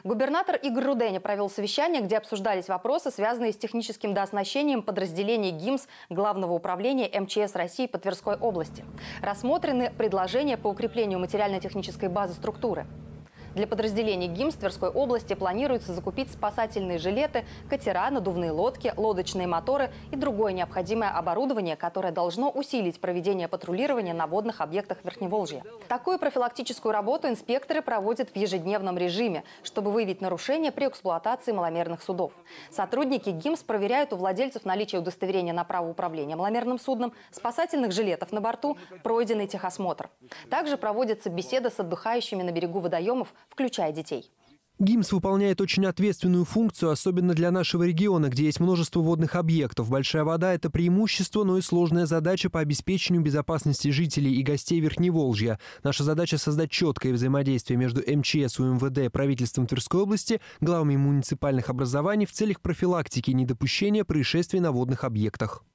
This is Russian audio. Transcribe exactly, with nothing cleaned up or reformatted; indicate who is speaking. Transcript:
Speaker 1: Губернатор Игорь Руденя провел совещание, где обсуждались вопросы, связанные с техническим дооснащением подразделений ГИМС Главного управления эм че эс России по Тверской области. Рассмотрены предложения по укреплению материально-технической базы структуры. Для подразделений ГИМС Тверской области планируется закупить спасательные жилеты, катера, надувные лодки, лодочные моторы и другое необходимое оборудование, которое должно усилить проведение патрулирования на водных объектах Верхневолжья. Такую профилактическую работу инспекторы проводят в ежедневном режиме, чтобы выявить нарушения при эксплуатации маломерных судов. Сотрудники ГИМС проверяют у владельцев наличие удостоверения на право управления маломерным судном, спасательных жилетов на борту, пройденный техосмотр. Также проводятся беседы с отдыхающими на берегу водоемов, включая детей.
Speaker 2: ГИМС выполняет очень ответственную функцию, особенно для нашего региона, где есть множество водных объектов. Большая вода – это преимущество, но и сложная задача по обеспечению безопасности жителей и гостей Верхневолжья. Наша задача – создать четкое взаимодействие между эм че эс, у эм вэ дэ, правительством Тверской области, главами муниципальных образований в целях профилактики и недопущения происшествий на водных объектах.